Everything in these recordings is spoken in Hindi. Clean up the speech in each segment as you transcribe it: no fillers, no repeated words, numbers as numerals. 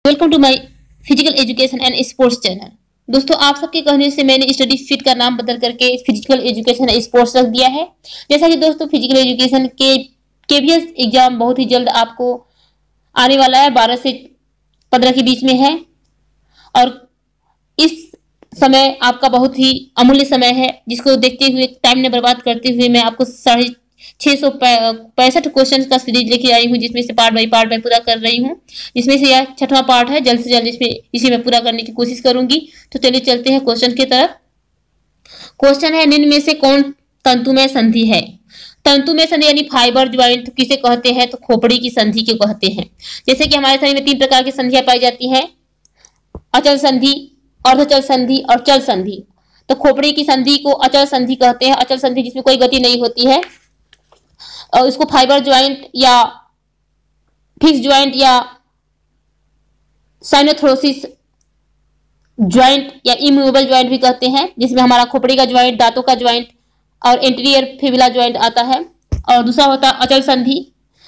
Welcome to my physical education and sports channel. दोस्तों, आप सबके कहने से मैंने स्टडी फिट का नाम बदल करके फिजिकल एजुकेशन एंड स्पोर्ट्स रख दिया है। जैसा कि दोस्तों, फिजिकल एजुकेशन के केवीएस एग्जाम बहुत ही जल्द आपको आने वाला है, 12 से 15 के बीच में है। और इस समय आपका बहुत ही अमूल्य समय है, जिसको देखते हुए, टाइम ने बर्बाद करते हुए मैं आपको 665 क्वेश्चन का सीरीज लेके आई हूँ, जिसमें से पार्ट बाई पार्ट मैं पूरा कर रही हूँ। जिसमें से यह 6वां पार्ट है। जल्द से जल्द इसे मैं पूरा करने की कोशिश करूंगी। तो चलिए चलते हैं क्वेश्चन की तरफ। क्वेश्चन है, निम्न में से कौन तंतुमय संधि है? तंतुमय संधि यानी फाइबर ज्वाइंट किसे कहते हैं? तो खोपड़ी की संधि को कहते हैं। जैसे कि हमारे शरीर में 3 प्रकार की संधियां पाई जाती हैं: अचल संधि, अर्धचल संधि और चल संधि। तो खोपड़ी की संधि को अचल संधि कहते हैं। अचल संधि जिसमें कोई गति नहीं होती है, और इसको फाइबर ज्वाइंट या फिक्स ज्वाइंट या साइनोथ्रोसिस ज्वाइंट या इमूवेबल ज्वाइंट भी कहते हैं, जिसमें हमारा खोपड़ी का ज्वाइंट, दांतों का ज्वाइंट और एंटीरियर फिबुला ज्वाइंट आता है। और दूसरा होता है अचल संधि,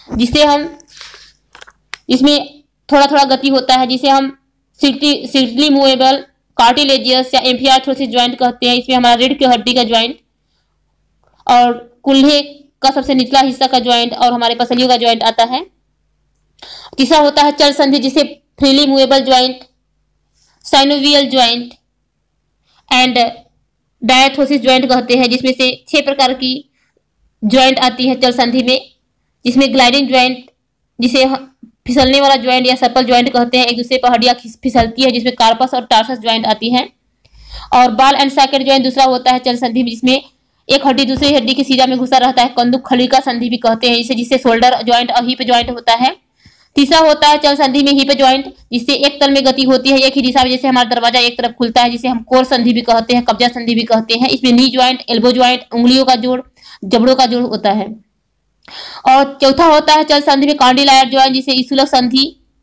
इसमें थोड़ा थोड़ा गति होता है, जिसे हम सिग्टली मूवेबल, कार्टिलेजियस या एम्फियार्थ्रोसिस ज्वाइंट कहते हैं। इसमें हमारा रीढ़ की हड्डी का ज्वाइंट और कुल्हे का सबसे निचला हिस्सा का ज्वाइंट और हमारे पसलियों का ज्वाइंट आता है। तीसरा होता है चल संधि, जिसे freely movable joint, synovial joint and diathrosis joint कहते हैं, जिसमें से 6 प्रकार की ज्वाइंट आती है चल संधि में। जिसमें ग्लाइडिंग ज्वाइंट, जिसे फिसलने वाला ज्वाइंट या सर्पल ज्वाइंट कहते हैं, एक दूसरे पर हड्डियां फिसलती है, जिसमें कार्पस और टार्सस ज्वाइंट आती है। और बाल एंड सॉकेट ज्वाइंट दूसरा होता है चल संधि में, जिसमें एक हड्डी दूसरी हड्डी की सीधा में घुसा रहता है, कंदुक खलिका संधि भी कहते हैं, जिसे शोल्डर ज्वाइंट और हिप ज्वाइंट होता है। तीसरा होता है चल संधि में हिप ज्वाइंट, जिससे एक तल में गति होती है, एक ही दिशा में, जैसे हमारा दरवाजा एक तरफ खुलता है, जिसे हम कोर संधि भी कहते हैं, कब्जा संधि भी कहते हैं। इसमें नी ज्वाइंट, एल्बो ज्वाइंट, उंगलियों का जोड़, जबड़ों का जोड़ होता है। और चौथा होता है चल संधि में कॉन्डिलायर ज्वाइंट, जिसे इसुलक संधि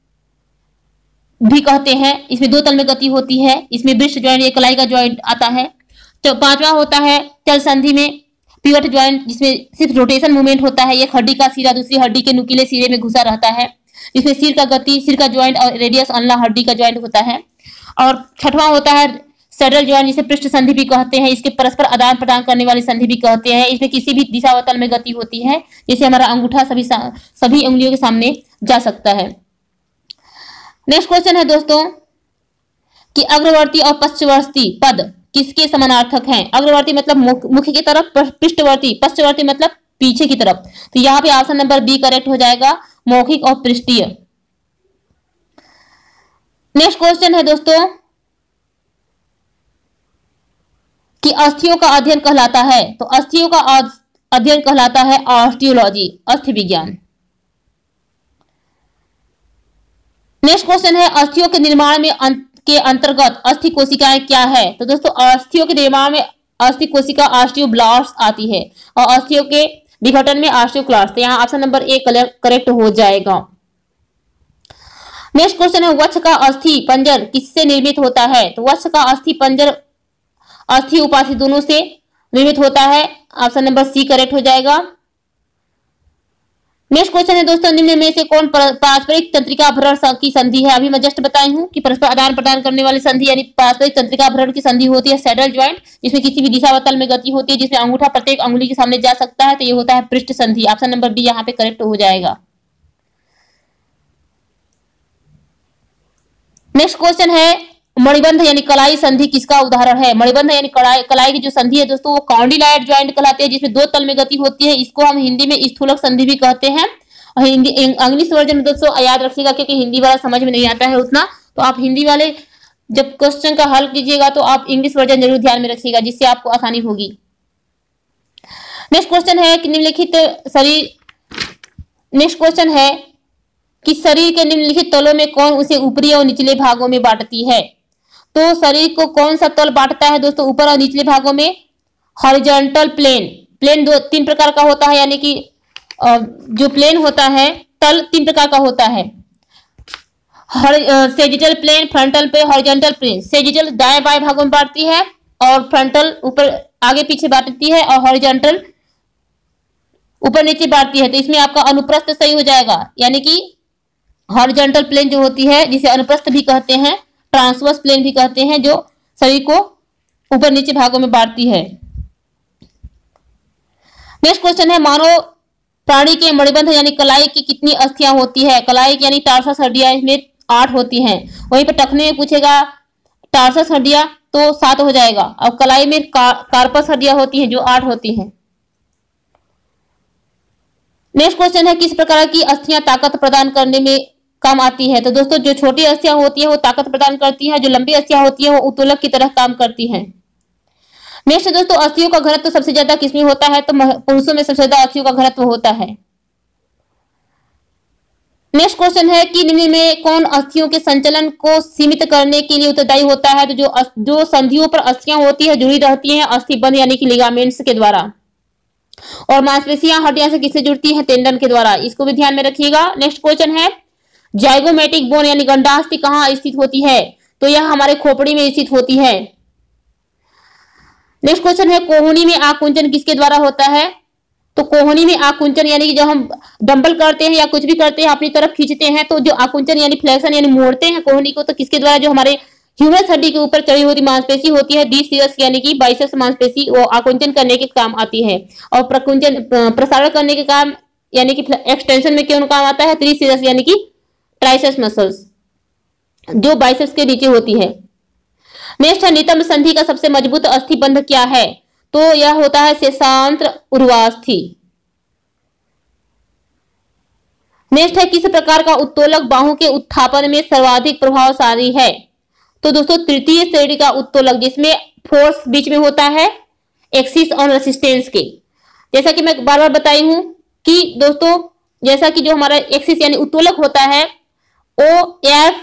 भी कहते हैं। इसमें 2 तल में गति होती है। इसमें ब्रिस्ट ज्वाइंट या कलाई का ज्वाइंट आता है। तो 5वां होता है चल संधि में पिवट ज्वाइंट, जिसमें सिर्फ रोटेशन मूवमेंट होता है, एक हड्डी का सिरा दूसरी हड्डी के नुकीले सिरे में घुसा रहता है। इसमें सिर का गति, सिर का ज्वाइंट और रेडियस अनला हड्डी का ज्वाइंट होता है। और 6वां होता है सैडल ज्वाइंट, जिसे पृष्ठ संधि भी कहते हैं। इसके परस्पर आदान प्रदान करने वाली संधि भी कहते हैं। इसमें किसी भी दिशा व तल में गति होती है, जैसे हमारा अंगूठा सभी उंगलियों के सामने जा सकता है। नेक्स्ट क्वेश्चन है दोस्तों कि अग्रवर्ती और पश्चवर्ती पद किसके समानार्थक हैं? अग्रवर्ती मतलब मुख्य की तरफ, पृष्ठवर्ती, पश्चवर्ती मतलब पीछे की तरफ। तो यहाँ पे ऑप्शन नंबर बी करेक्ट हो जाएगा, मौखिक और पृष्ठीय। नेक्स्ट क्वेश्चन है दोस्तों कि अस्थियों का अध्ययन कहलाता है। तो अस्थियों का अध्ययन कहलाता है ऑस्टियोलॉजी, अस्थि विज्ञान। नेक्स्ट क्वेश्चन है, अस्थियों के निर्माण में के अंतर्गत अस्थि कोशिकाएं क्या है? तो दोस्तों, अस्थियों के निर्माण में अस्थि कोशिका ऑस्टियोब्लास्ट आती है और अस्थियों के विघटन में ऑस्टियोक्लास्ट। तो यहाँ ऑप्शन नंबर ए करेक्ट हो जाएगा। नेक्स्ट क्वेश्चन है, वत्स का अस्थि पंजर किससे निर्मित होता है? तो वत्स का अस्थि पंजर अस्थि उपास्थि दोनों से निर्मित होता है। ऑप्शन नंबर सी करेक्ट हो जाएगा। नेक्स्ट क्वेश्चन है दोस्तों, निम्न में से कौन पारस्परिक तंत्रिका भ्रण की संधि है? अभी मैं जस्ट बताई हूं कि परस्पर आदान प्रदान करने वाली संधि यानी पारस्परिक तंत्रिका भ्रण की संधि होती है सैडल ज्वाइंट, जिसमें किसी भी दिशा व तल में गति होती है, जिसमें अंगूठा प्रत्येक अंगुली के सामने जा सकता है। तो ये होता है पृष्ठ संधि। ऑप्शन नंबर बी यहाँ पे करेक्ट हो जाएगा। नेक्स्ट क्वेश्चन है, मणिबंध यानी कलाई संधि किसका उदाहरण है? मणिबंध यानी कलाई की जो संधि है दोस्तों, वो कॉन्डिलायर ज्वाइंट कहलाते हैं, जिसमें 2 तल में गति होती है। इसको हम हिंदी में स्थूलक संधि भी कहते हैं। और हिंदी इंग्लिश वर्जन में दोस्तों याद रखिएगा, क्योंकि हिंदी वाला समझ में नहीं आता है उतना, तो आप हिंदी वाले जब क्वेश्चन का हल कीजिएगा तो आप इंग्लिश वर्जन जरूर ध्यान में रखिएगा, जिससे आपको आसानी होगी। नेक्स्ट क्वेश्चन है कि निम्नलिखित कि शरीर के निम्नलिखित तलों में कौन उसे ऊपरी और निचले भागों में बांटती है? तो शरीर को कौन सा तल बांटता है दोस्तों ऊपर और निचले भागों में? Horizontal plane. प्लेन 3 प्रकार का होता है, यानी कि जो प्लेन होता है तल 3 प्रकार का होता है। सेजिटल प्लेन, फ्रंटल पे, हॉरिजॉन्टल प्लेन। सेजिटल दाएं बाएं भागों में बांटती है और फ्रंटल ऊपर आगे पीछे बांटती है और हॉरिजॉन्टल ऊपर नीचे बांटती है। तो इसमें आपका अनुप्रस्थ सही हो जाएगा, यानी कि हॉरिजॉन्टल प्लेन जो होती है, जिसे अनुप्रस्थ भी कहते हैं, ट्रांसवर्स प्लेन भी कहते हैं, जो शरीर को ऊपर नीचे भागों में बांटती है। नेक्स्ट क्वेश्चन है, मानव प्राणी के मणिबंध यानी कलाई की कितनी अस्थियां होती है? कलाई यानी टार्सस हड्डियां इसमें 8 होती हैं। वहीं पर टखने में पूछेगा टार्सस हड्डियां तो 7 हो जाएगा, और कलाई में कार्पस हड्डियां होती हैं जो 8 होती हैं। नेक्स्ट क्वेश्चन है, किस प्रकार की अस्थियां ताकत प्रदान करने में काम आती है? तो दोस्तों जो छोटी अस्थियां होती है वो ताकत प्रदान करती है, जो लंबी अस्थियां होती है वो उत्तोलक की तरह काम करती हैं। नेक्स्ट दोस्तों, अस्थियों का घनत्व सबसे ज्यादा किसमें होता है? तो पुरुषों में सबसे ज्यादा अस्थियों का घनत्व होता है। नेक्स्ट क्वेश्चन है कि निम्न में कौन अस्थियों के संचलन को सीमित करने के लिए उत्तरदायी होता है? तो जो संधियों पर अस्थियां होती है जुड़ी रहती हैं अस्थि बंध यानी कि लिगामेंट्स के द्वारा, और मांसपेशियां हड्डियां से किससे जुड़ती है? टेंडन के द्वारा। इसको भी ध्यान में रखिएगा। नेक्स्ट क्वेश्चन है, जाइगोमेटिक बोन यानी गंडास्थि कहाँ स्थित होती है? तो यह हमारे खोपड़ी में स्थित होती है। नेक्स्ट क्वेश्चन है, कोहनी में आकुंचन किसके द्वारा होता है? तो कोहनी में आकुंचन यानी कि जब हम डंबल करते हैं या कुछ भी करते हैं अपनी तरफ खींचते हैं तो जो आकुंचन यानी फ्लेक्शन यानी मोड़ते हैं कोहनी को, तो किसके द्वारा? जो हमारे ह्यूमरस हड्डी के ऊपर चढ़ी हुई मांसपेशी होती है डिस्क यानी कि बाइसेप्स मांसपेशी, वो आकुंचन करने के काम आती है। और प्रकुंचन प्रसारण करने के काम यानी कि एक्सटेंशन में क्यों काम आता है? त्रिशिरस यानी कि ट्राइसेप्स मसल्स जो बाइसेप्स के नीचे होती है। नेक्स्ट है, नितंब संधि का सबसे मजबूत अस्थि बंध क्या है? तो यह होता है शेषांत्र उर्वास्थि। नेक्स्ट है, किस प्रकार का उत्तोलक बाहु के उत्थापन में सर्वाधिक प्रभावशाली है? तो दोस्तों तृतीय श्रेणी का उत्तोलक, जिसमें फोर्स बीच में होता है एक्सिस और रेसिस्टेंस के। जैसा कि मैं बार बार बताई हूं कि दोस्तों जैसा कि जो हमारा एक्सिस यानी उत्तोलक होता है OFAR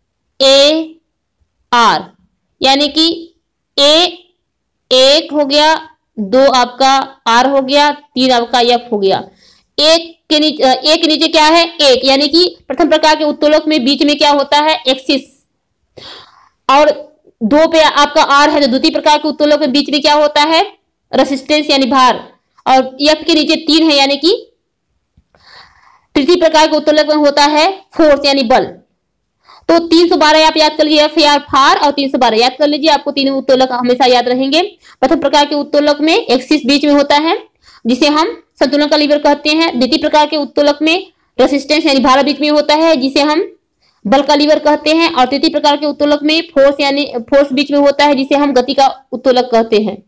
यानी कि A 1 हो गया, 2 आपका R हो गया, 3 आपका F हो गया। एक के नीचे क्या है? 1 यानी कि प्रथम प्रकार के उत्तोलक में बीच में क्या होता है? एक्सिस। और 2 पे आपका R है तो द्वितीय प्रकार के उत्तोलक में बीच में क्या होता है? रेसिस्टेंस यानी भार। और F के नीचे 3 है यानी कि तृतीय प्रकार के उत्तोलक में होता है फोर्स यानी बल। तो 312 आप याद कर लीजिए, FAR फार, और 312 याद कर लीजिए, आपको तीनों उत्तोलक हमेशा याद रहेंगे। प्रथम प्रकार के उत्तोलक में एक्सिस बीच में होता है जिसे हम संतुलन का लीवर कहते हैं। द्वितीय प्रकार के उत्तोलक में रेसिस्टेंस यानी भार बीच में होता है जिसे हम बल का लीवर कहते हैं। और तृतीय प्रकार के उत्तोलक में फोर्स यानी फोर्स बीच में होता है जिसे हम गति का उत्तोलक कहते हैं।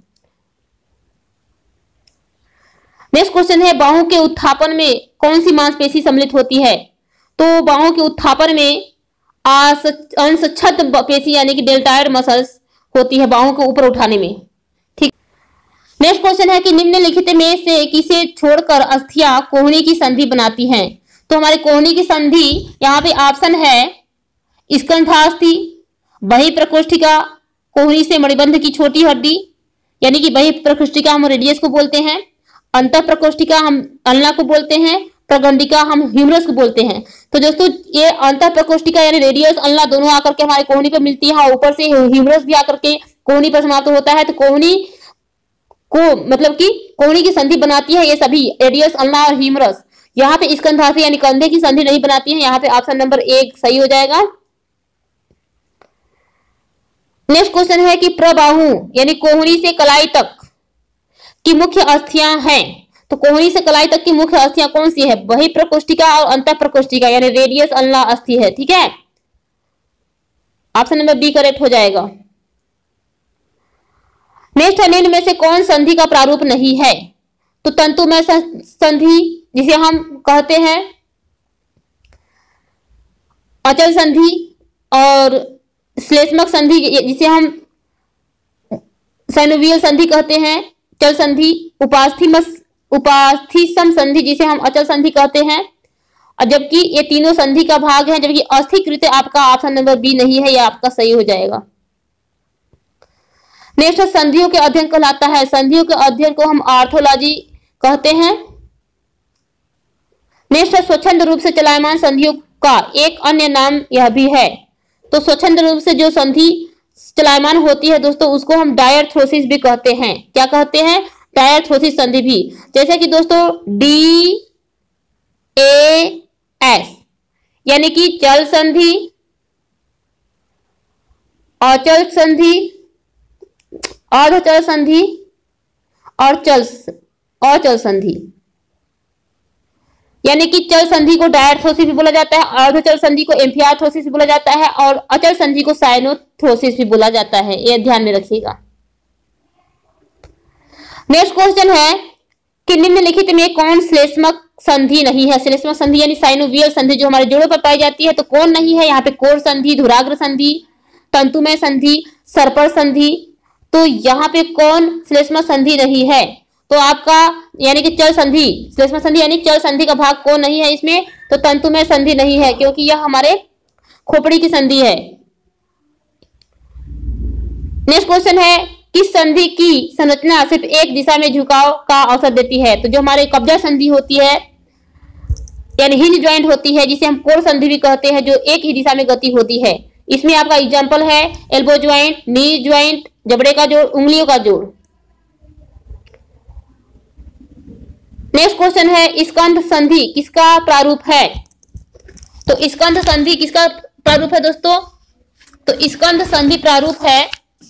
नेक्स्ट क्वेश्चन है, बाहों के उत्थापन में कौन सी मांसपेशी सम्मिलित होती है? तो बाहों के उत्थापन में अंशछद पेशी यानी कि डेल्टाइड मसल्स होती है बाहों को ऊपर उठाने में। ठीक। नेक्स्ट क्वेश्चन है कि निम्नलिखित में से किसे छोड़कर अस्थियां कोहनी की संधि बनाती हैं? तो हमारे कोहनी की संधि यहाँ पे ऑप्शन है स्कंधास्थि, बहिःप्रकोष्ठिका, कोहनी से मणिबंध की छोटी हड्डी यानी कि बहिःप्रकोष्ठिका हम रेडियस को बोलते हैं, अंतःप्रकोष्ठिका हम अल्ना को बोलते हैं, प्रगंडिका हम ह्यूमरस को बोलते हैं। तो दोस्तों ये अंतःप्रकोष्ठिका यानी रेडियस अल्ना दोनों आकर के हमारे कोहनी पर मिलती है और ऊपर से ह्यूमरस भी आकर के कोहनी पर समाप्त होता है। तो कोहनी को मतलब कि कोहनी की संधि बनाती है ये सभी रेडियस अल्ना और ह्यूमरस। यहाँ पे स्कंधास्थि यानी कंधे की संधि नहीं बनाती है। यहाँ पे ऑप्शन नंबर 1 सही हो जाएगा। नेक्स्ट क्वेश्चन है कि प्रबाहु यानी कोहनी से कलाई तक की मुख्य अस्थियां हैं। तो कोहनी से कलाई तक की मुख्य अस्थियां कौन सी है? बहिःप्रकोष्ठिका और अंतःप्रकोष्ठिका यानी रेडियस अल्ना अस्थि है। ठीक है, ऑप्शन नंबर बी करेक्ट हो जाएगा। नेक्स्ट है, निम्न में से कौन संधि का प्रारूप नहीं है? तो तंतुमय संधि जिसे हम कहते हैं अचल संधि, और श्लेष्मक संधि जिसे हम साइनोवियल संधि कहते हैं चल संधि, उपास्थि संधि जिसे हम अचल संधि कहते हैं। और जबकि ये तीनों संधि का भाग है, जबकि अस्थिकृत आपका ऑप्शन नंबर बी नहीं है, यह आपका सही हो जाएगा। नेक्स्ट संधियों के अध्ययन कहलाता है। संधियों के अध्ययन को हम आर्थोलॉजी कहते हैं। नेक्स्ट स्वच्छंद रूप से चलायमान संधियों का एक अन्य नाम यह भी है। तो स्वच्छंद रूप से जो संधि चलायमान होती है दोस्तों उसको हम डायर्थ्रोसिस भी कहते हैं। क्या कहते हैं? डायर्थ्रोसिस संधि भी। जैसे कि दोस्तों DAS यानी कि चल संधि, अचल संधि, अर्धचल संधि और अचल संधि। यानी कि चल संधि को डायथ्रोसिस भी बोला जाता है, अर्धचल संधि को एम्फियाथ्रोसिस भी बोला जाता है और अचल संधि को साइनोथ्रोसिस भी बोला जाता है। यह ध्यान में रखिएगा। नेक्स्ट क्वेश्चन है कि निम्नलिखित में कौन श्लेष्मक संधि नहीं है। श्लेष्मक संधि यानी साइनोवियल संधि जो हमारे जोड़ों पर पाई जाती है, तो कौन नहीं है? यहाँ पे कोर संधि, धुराग्र संधि, तंतुमय संधि, सर्पर संधि। तो यहाँ पे कौन श्लेष्मक संधि नहीं है? तो आपका यानी कि चल संधि, श्लेष्मक संधि यानी चल संधि का भाग कौन नहीं है इसमें? तो तंतुमय संधि नहीं है, क्योंकि यह हमारे खोपड़ी की संधि है। नेक्स्ट क्वेश्चन है किस संधि की संरचना सिर्फ एक दिशा में झुकाव का अवसर देती है? तो जो हमारे कब्जा संधि होती है यानी हिंज ज्वाइंट होती है, जिसे हम कोर संधि भी कहते हैं, जो एक ही दिशा में गति होती है। इसमें आपका एग्जांपल है एल्बो ज्वाइंट, नी ज्वाइंट, जबड़े का जोड़, उंगलियों का जोड़। नेक्स्ट क्वेश्चन है स्कंध संधि किसका प्रारूप है? तो स्कंध संधि किसका प्रारूप है दोस्तों? तो स्कंध संधि प्रारूप है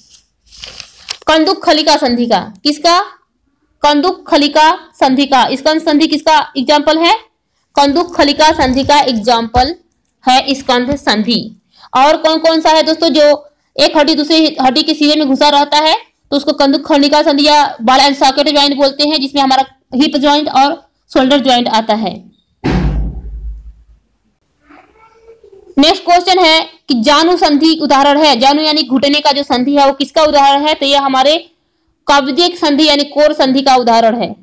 कंदुक खलिका संधि का। किसका? कंदुक खलिका संधि का। स्कंध संधि किसका एग्जाम्पल है? कंदुक खलिका संधि का एग्जाम्पल है स्कंध संधि। और कौन कौन सा है दोस्तों? जो एक हड्डी दूसरी हड्डी के सीधे में घुसा रहता है तो उसको कंदुक खलिका संधि या बॉल एंड सॉकेट ज्वाइंट बोलते हैं, जिसमें हमारा हिप ज्वाइंट और शोल्डर ज्वाइंट आता है। नेक्स्ट क्वेश्चन है कि जानु संधि उदाहरण है। जानु यानी घुटने का जो संधि है वो किसका उदाहरण है? तो यह हमारे कब्जे संधि यानी कोर संधि का उदाहरण है।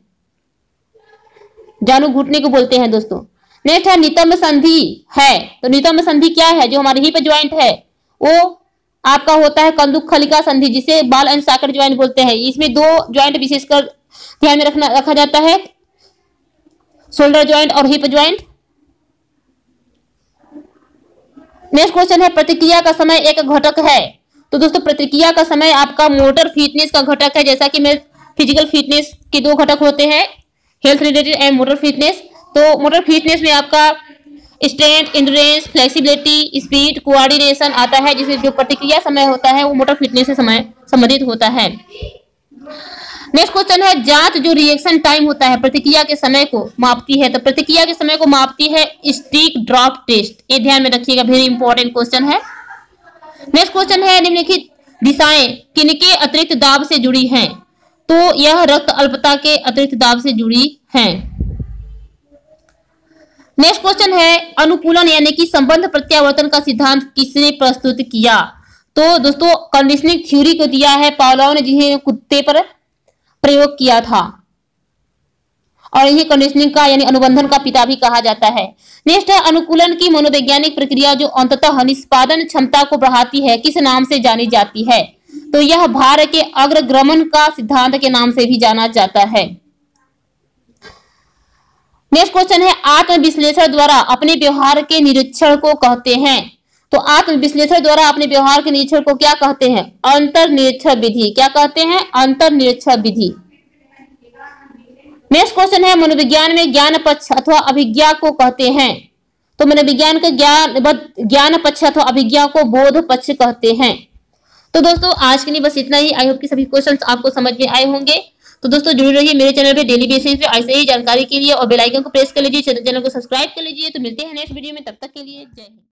जानु घुटने को बोलते हैं दोस्तों। नेक्स्ट है नितंब संधि है। तो नितंब संधि क्या है? जो हमारे हिप ज्वाइंट है वो आपका होता है कंदुक खलिका संधि, जिसे बॉल एंड सॉकेट ज्वाइंट बोलते हैं। इसमें दो ज्वाइंट विशेषकर ध्यान में रखा जाता है, शोल्डर ज्वाइंट और हिप ज्वाइंट। नेक्स्ट क्वेश्चन है प्रतिक्रिया का समय एक घटक है। तो दोस्तों प्रतिक्रिया का समय आपका मोटर फिटनेस का घटक है। जैसा कि मैं फिजिकल फिटनेस के दो घटक होते हैं, health related and motor fitness. तो मोटर फिटनेस में आपका strength, endurance, flexibility, speed, coordination आता है, जिसमें जो प्रतिक्रिया समय होता है वो मोटर फिटनेस से संबंधित होता है। नेक्स्ट क्वेश्चन है जांच जो रिएक्शन टाइम होता है प्रतिक्रिया के समय को मापती है। तो प्रतिक्रिया के समय को मापती है स्टिक ड्रॉप टेस्ट। ये ध्यान में रखिएगा, वेरी इंपॉर्टेंट क्वेश्चन है। नेक्स्ट क्वेश्चन है निम्नलिखित दिशाएं किनके अतिरिक्त दाब से जुड़ी हैं? तो यह रक्त अल्पता के अतिरिक्त दाब से जुड़ी हैं। नेक्स्ट क्वेश्चन है अनुकूलन यानी कि संबंध प्रत्यावर्तन का सिद्धांत किसने प्रस्तुत किया? तो दोस्तों कंडीशनिंग थ्योरी को दिया है पावलोव ने, जिन्हें कुत्ते पर प्रयोग किया था, और इन्हें कंडीशनिंग का यानी अनुबंधन का पिता भी कहा जाता है। नेक्स्ट है अनुकूलन की मनोवैज्ञानिक प्रक्रिया जो अंततः निष्पादन क्षमता को बढ़ाती है किस नाम से जानी जाती है? तो यह भार के अग्रगमन का सिद्धांत के नाम से भी जाना जाता है। नेक्स्ट क्वेश्चन है आत्मविश्लेषण द्वारा अपने व्यवहार के निरीक्षण को कहते हैं। तो आत्मविश्लेषण द्वारा अपने व्यवहार के निरीक्षण को क्या कहते हैं? अंतर्निरीक्षण विधि। क्या कहते हैं? अंतर्निरीक्षण विधि। नेक्स्ट क्वेश्चन है मनोविज्ञान में ज्ञान पक्ष अथवा अभिज्ञा को कहते हैं। तो मनोविज्ञान के ज्ञान पक्ष अथवा अभिज्ञा को बोध पक्ष कहते हैं। तो दोस्तों आज के लिए बस इतना ही। आई होप कि सभी क्वेश्चंस आपको समझ में आए होंगे। तो दोस्तों जुड़े रहिए मेरे चैनल पे डेली बेसिस पे ऐसे ही जानकारी के लिए, और बेल आइकन को प्रेस कर लीजिए, चैनल को सब्सक्राइब कर लीजिए। तो मिलते हैं नेक्स्ट वीडियो में, तब तक के लिए जय हिंद।